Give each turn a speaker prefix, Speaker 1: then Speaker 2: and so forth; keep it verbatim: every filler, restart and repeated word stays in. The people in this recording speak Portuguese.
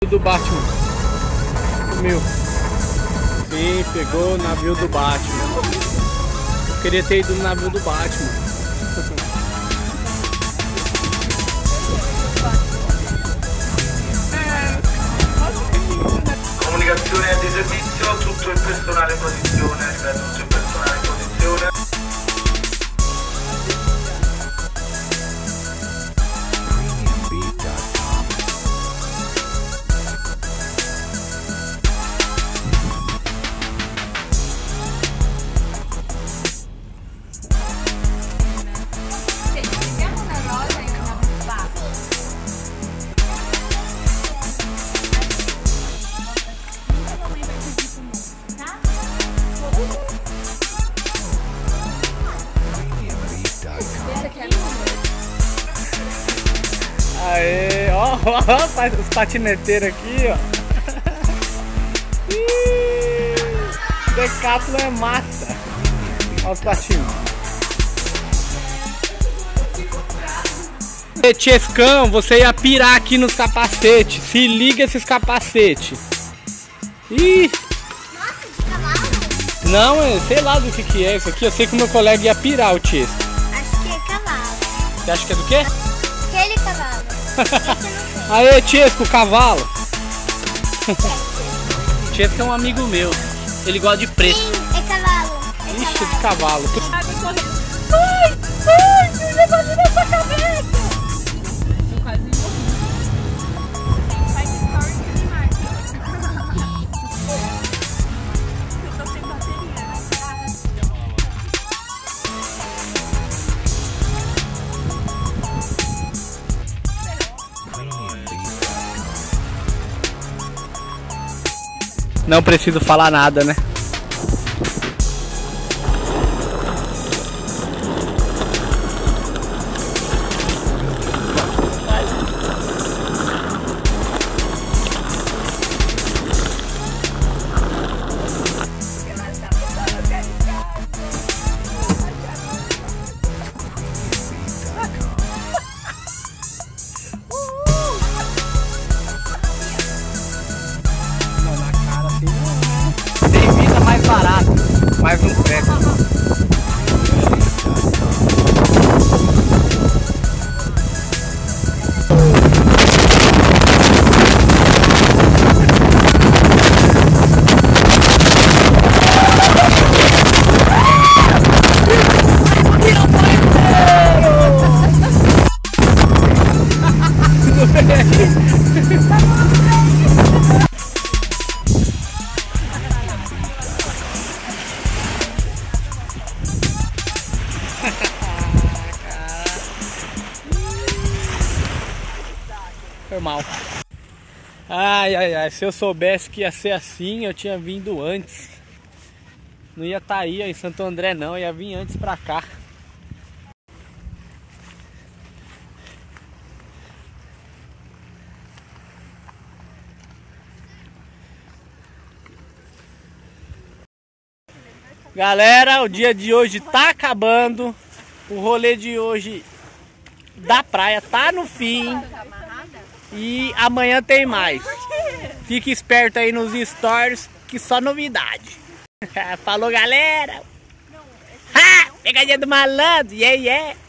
Speaker 1: do Batman. Sumiu. Sim, pegou o navio do Batman. Eu queria ter ido no navio do Batman.
Speaker 2: Comunicazione di servizio, tutto il personale in posizione, tutto il personale in posizione.
Speaker 1: Aê, ó, ó, os patineteiros aqui, ó. Decathlon é massa. Olha os patinhos. Chescão, você ia pirar aqui nos capacetes. Se liga esses capacetes. Ih!
Speaker 3: Nossa, de cavalo?
Speaker 1: Não, é, sei lá do que que é isso aqui. Eu sei que o meu colega ia pirar o Chesco.
Speaker 3: Acho que é cavalo.
Speaker 1: Você acha que é do quê?
Speaker 3: Aquele cavalo. Esse eu não sei.
Speaker 1: Aê, Chesco, cavalo. Chesco é um amigo meu. Ele gosta de preto.
Speaker 3: Sim, é cavalo. É
Speaker 1: Ixi,
Speaker 3: cavalo.
Speaker 1: de cavalo.
Speaker 3: Ai, ai, eu levou ali na sua cabeça.
Speaker 4: Eu quase morri. Faz story que ele marca. Eu tô sem bateria.
Speaker 1: Não preciso falar nada, né? Tem vida mais barata, mais um prego. Foi mal. Ai, ai, ai. Se eu soubesse que ia ser assim, eu tinha vindo antes. Não ia estar aí em Santo André, não. Eu ia vir antes pra cá. Galera, o dia de hoje tá acabando. O rolê de hoje da praia tá no fim. E amanhã tem mais. Fique esperto aí nos stories, que só novidade. Falou, galera! Ha! Pegadinha do malandro, yeah, yeah!